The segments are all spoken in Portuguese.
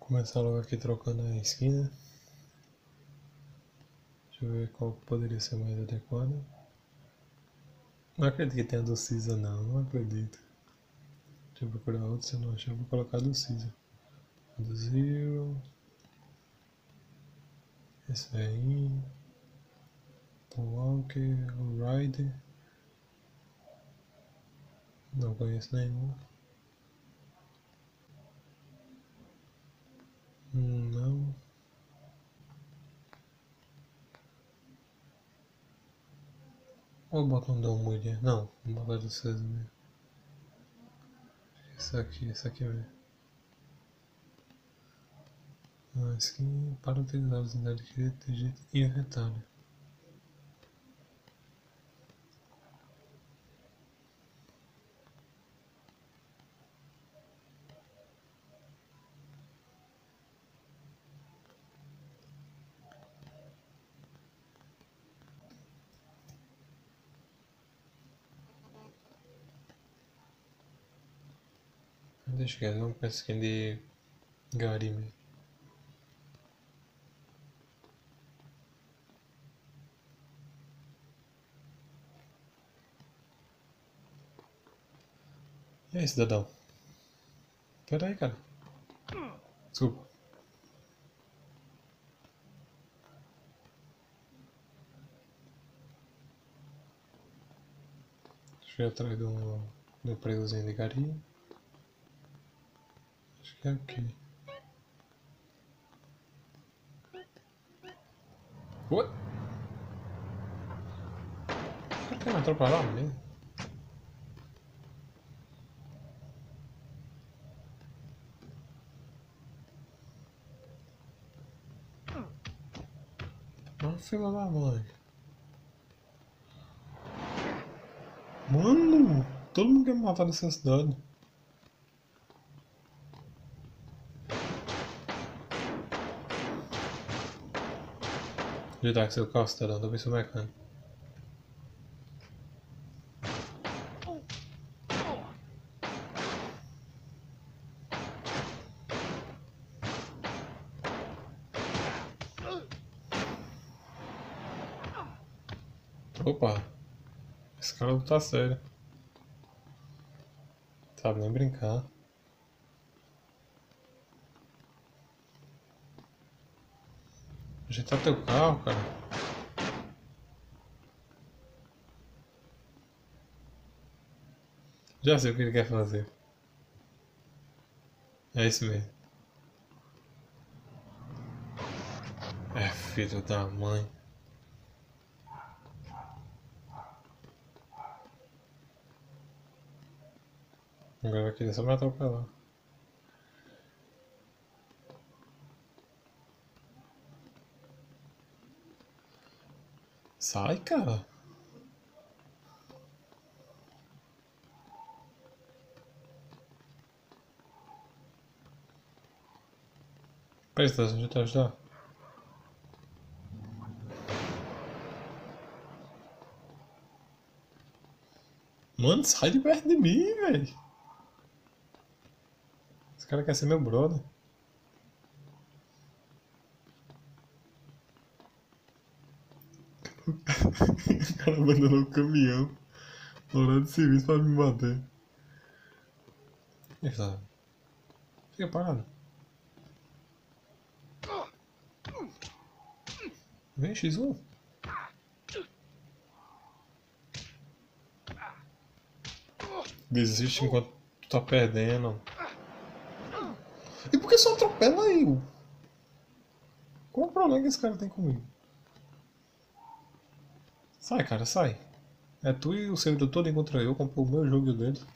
Começar logo aqui trocando a esquina. Deixa eu ver qual poderia ser mais adequada. Não acredito que tenha do Cisa não acredito. Deixa eu procurar outro, se eu não achar eu vou colocar do Cisa. Do Zero. Esse aí. Tom Walker, o Rider. Não conheço nenhum. Não. Ou botar um Dom Mulher? Não, vou botar do Cisa mesmo. Esse aqui mesmo. Skin para utilizar os unidades de digite inventário. Deixa eu ver, vamos com a skin de Gary mesmo. E aí, cidadão? Pera aí, cara. Desculpa. Deixa eu ir atrás do pregozinho de Gary. Acho que é aqui. What? O cara quer me atropelar mesmo? Ah, filha da mãe. Mano, todo mundo quer me matar nessa cidade. Ajudar com seu carro, cidadão, talvez seu mecânico. Opa, esse cara não tá sério. Sabe nem brincar. Ajeitar teu carro, cara. Já sei o que ele quer fazer. É isso mesmo. É filho da mãe. Agora vai querer só me atropelar. Sai, cara. Presta atenção, deixa eu te ajudar. Mano, sai de perto de mim, velho. Esse cara quer ser meu brother. O cara abandonou o caminhão no horário de serviço pra me bater. E sabe? Fica parado. Vem, X1. Desiste enquanto tu tá perdendo. E por que só atropela eu? Qual o problema que esse cara tem comigo? Sai, cara, sai. É tu e o servidor todo contra eu, comprou o meu jogo e o dele.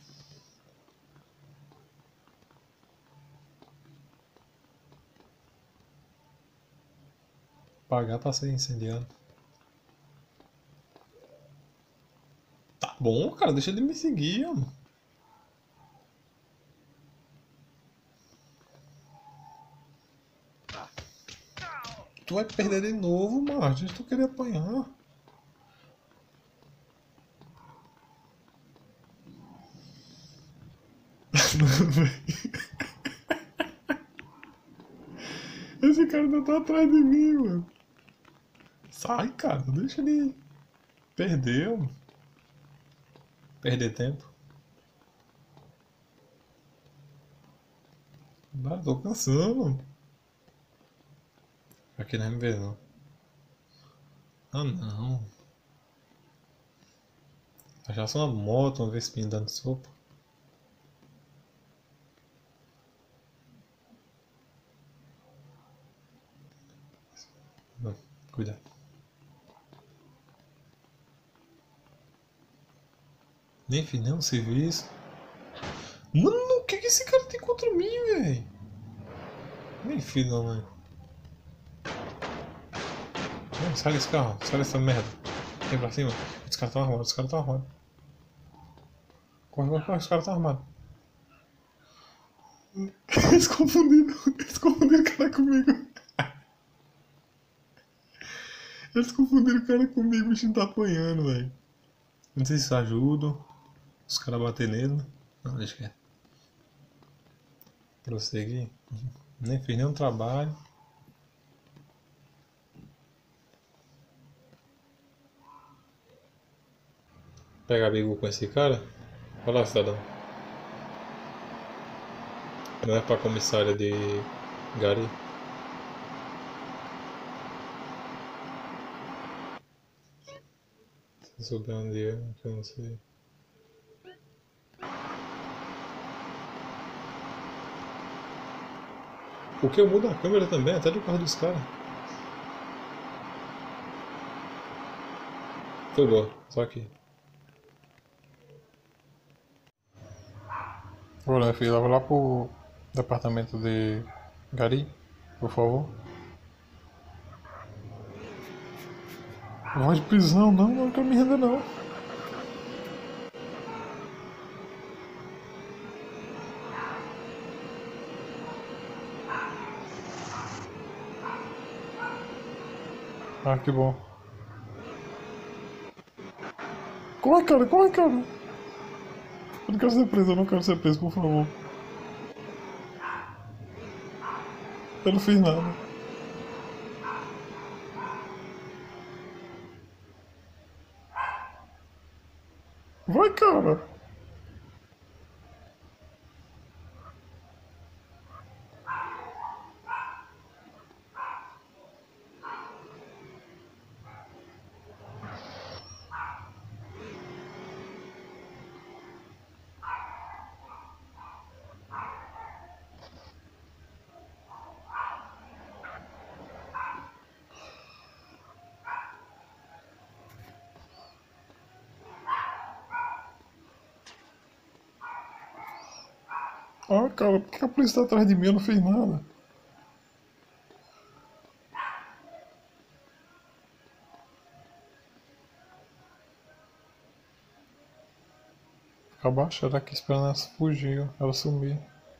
Pagar pra ser incendiado. Tá bom, cara, deixa ele me seguir, mano. Tu vai perder de novo, Martin. Tu queria apanhar. Esse cara ainda tá atrás de mim, mano. Sai, cara, deixa ele perder, mano. Perder tempo. Ah, tô cansando, mano. Aqui não é me ver, não. Ah, não. Achasse uma moto, uma vez dando sopa. Não, cuidado. Nem fiz nenhum serviço. Mano, o que esse cara tem contra mim, velho? Nem fiz não, mano. Sai desse carro, sai dessa merda. Vem pra cima. Os caras estão armados, os caras estão armados. Corre, corre, corre, os caras estão armados. Eles confundiram o cara comigo. Eles confundiram o cara comigo, o bichinho tá apanhando, velho. Não sei se isso ajuda. Os caras bater nele. Não, deixa quieto. Prosseguir. Nem fiz nenhum trabalho. Pegar bico com esse cara. Olha lá, cidadão. Não é pra comissária de Gari. Se souber onde é, que eu não sei. O que eu mudo a câmera também, até do carro dos caras. Foi boa, só aqui. Olha, filho, leva lá pro departamento de Gari, por favor. Voz de prisão, não, não quero me render não. Ah, que bom. Corre, cara, corre, cara. Eu não quero ser preso, eu não quero ser preso, por favor. Eu não fiz nada. Vai, cara. Ah, cara, por que a polícia tá atrás de mim? Eu não fiz nada. Fica abaixada aqui esperando ela fugir, ela sumir.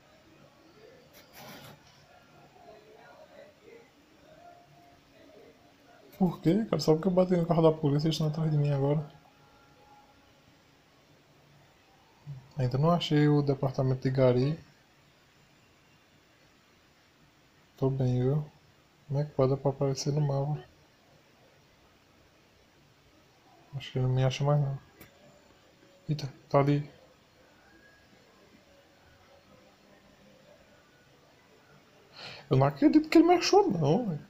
Por quê, cara? Só porque eu bati no carro da polícia, eles estão atrás de mim agora. Ainda não achei o departamento de Gari. Tô bem, viu? Como é que pode pra aparecer no mapa? Acho que ele não me acha mais não. Eita, tá ali. Eu não acredito que ele me achou não, velho.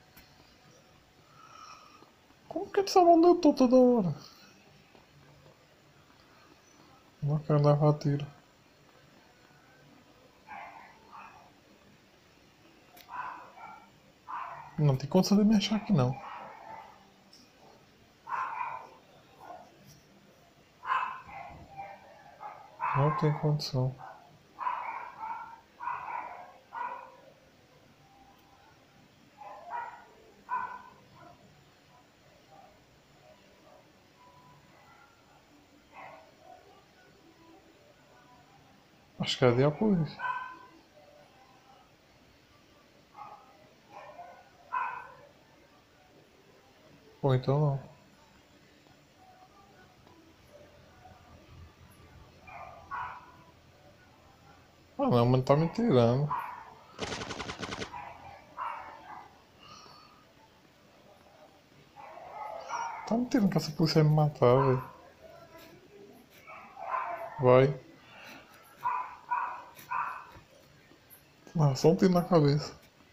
Como que ele sabe onde eu tô toda hora? Não quero levar tiro. Não tem condição de me achar aqui não. Não tem condição. Acho que é a polícia. Ou então não. Ah não, mas tá me tirando. Tá mentindo que essa polícia vai me matar, velho. Vai. Ah, só um tiro na cabeça.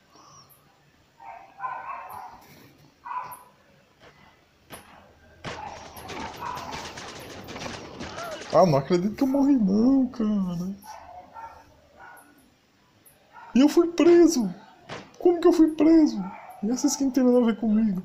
Ah, não acredito que eu morri não, cara. E eu fui preso. Como que eu fui preso? E essa skin não tem nada a ver comigo.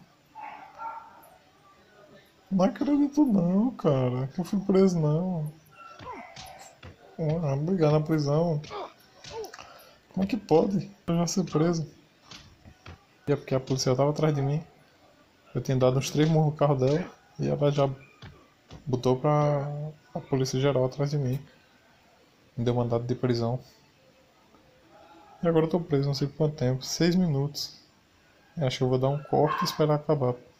Não acredito não, cara. Que eu fui preso não. Ah, brigar na prisão. Como é que pode? Eu já ser preso. E é porque a polícia tava atrás de mim. Eu tinha dado uns 3 murros no carro dela. E ela já botou pra a polícia geral atrás de mim. Me deu mandado de prisão. E agora eu tô preso, não sei por quanto tempo. 6 minutos. Acho que eu vou dar um corte e esperar acabar.